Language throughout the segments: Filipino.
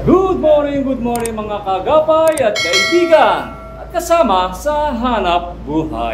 Good morning mga kagapay at kaibigan at kasama sa Hanap Buhay.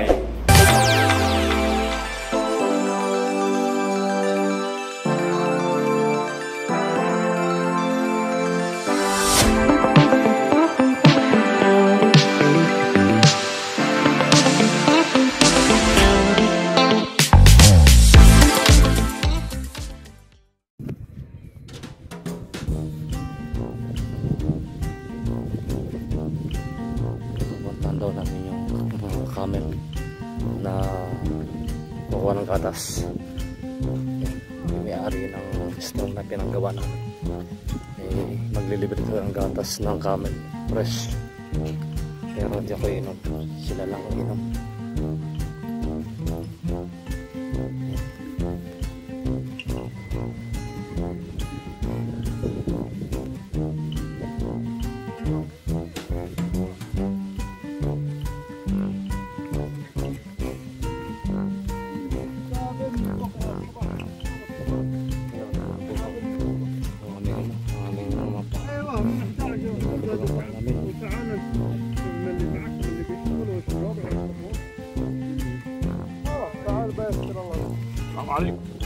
Daw namin yung mga camel na kukuha ng gatas. Yung may-ari ng store na pinanggawa namin maglilibre ko ng gatas ng camel fresh, pero hindi ako inom, sila lang inom. السلام عليكم.